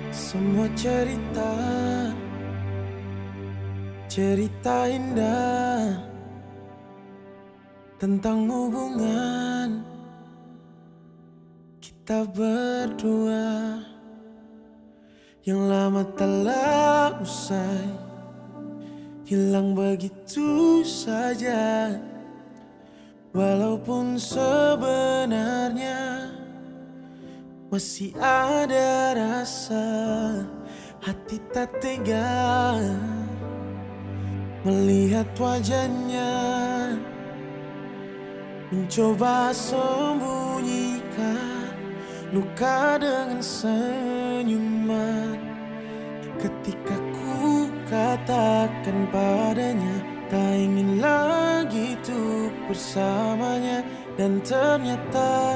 Semua cerita indah tentang hubungan kita berdua yang lama telah usai, hilang begitu saja. Walaupun sebenarnya masih ada rasa, hati tak tega melihat wajahnya, mencoba sembunyikan luka dengan senyuman. Ketika ku katakan padanya tak ingin lagi untuk bersamanya, dan ternyata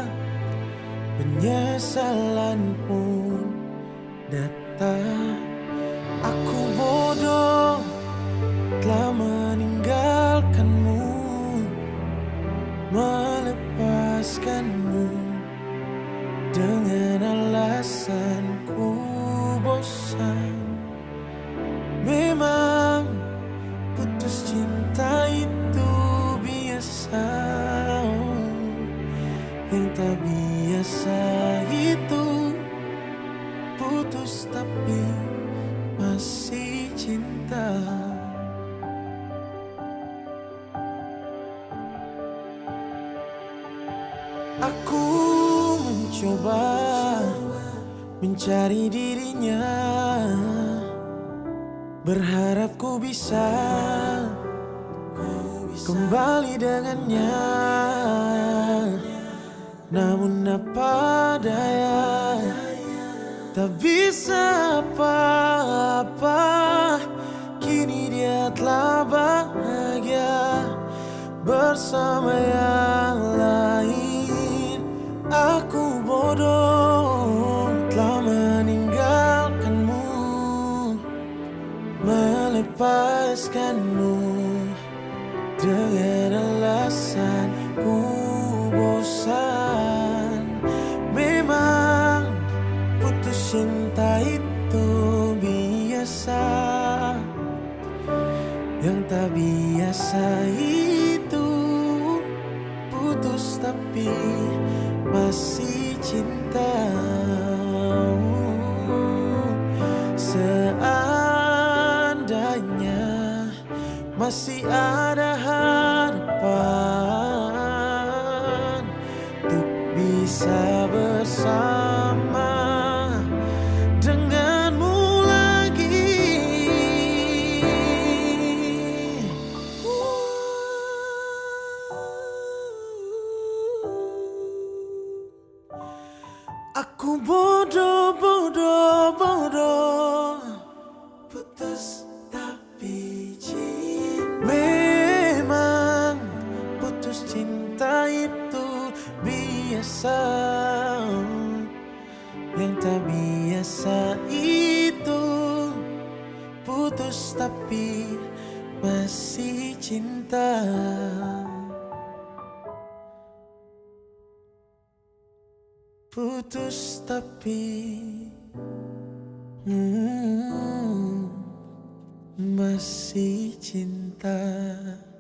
penyesalan pun datang. Aku bodoh telah meninggalkanmu, melepaskanmu dengan alasan ku bosan. Memang putus cinta itu biasa, yang tak biasa itu putus tapi masih cinta. Aku mencoba mencari dirinya, berharap ku bisa kembali dengannya. Namun apa daya, tak bisa apa-apa. Kini dia telah bahagia bersama yang lain. Aku bodoh telah meninggalkanmu, melepaskanmu dengan alasan ku bosan. Memang putus cinta itu biasa, yang tak biasa itu putus tapi masih cinta. Seandainya masih ada harapan untuk bisa bersama denganmu lagi. Aku bodoh putus tapi cinta. Memang putus cinta itu biasa, yang tak biasa itu putus tapi masih cinta. Putus tapi masih cinta.